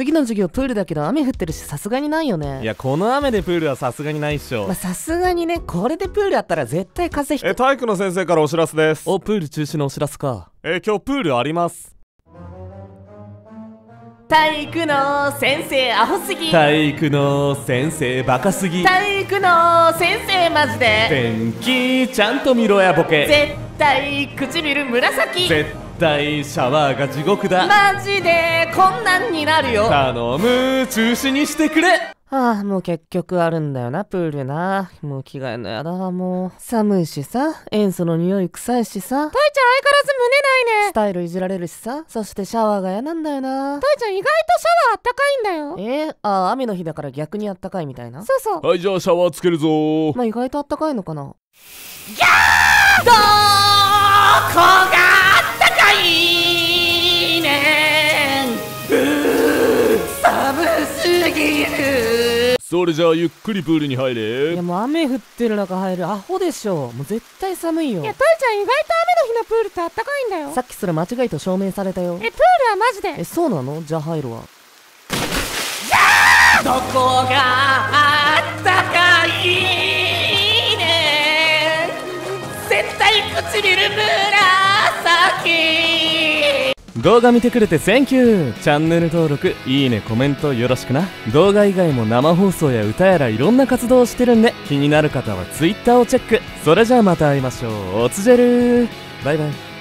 次の授業プールだけど雨降ってるしさすがにないよね。 いや、この雨でプールはさすがにないっしょ。 さすがにね、これでプールあったら絶対風邪ひく。 体育の先生からお知らせです。 お、プール中止のお知らせか。 今日プールあります。 体育の先生アホすぎ。 体育の先生バカすぎ。 体育の先生マジで天気ちゃんと見ろやボケ。 絶対唇紫。 絶対シャワーが地獄だ。 マジでこんなんになるよ。 頼む、中止にしてくれ。 もう結局あるんだよな、プールな。もう着替えんのやだわ。もう寒いしさ、塩素の匂い臭いしさ。たいちゃん相変わらず胸ないね。スタイルいじられるしさ。そしてシャワーが嫌なんだよな。たいちゃん意外とシャワーあったかいんだよ。雨の日だから逆にあったかいみたいな。そうそう。 はい、じゃあシャワーつけるぞー。 意外とあったかいのかな。ギャー、どこがあったかいねん。寒すぎる。 それじゃあゆっくりプールに入れ。 いやもう雨降ってる中入るアホでしょ。もう絶対寒いよ。 いや、たいちゃん意外と雨の日のプールってあったかいんだよ。 さっきそれ間違いと証明されたよ。 プールはマジで。 そうなの？じゃあ入るわ。 どこがあったかいねん。絶対唇紫。 動画見てくれて Thank you。 チャンネル登録、いいね、コメントよろしくな。動画以外も生放送や歌やらいろんな活動をしてるんで、気になる方は Twitter をチェック。それじゃあまた会いましょう。おつじぇるー。バイバイ。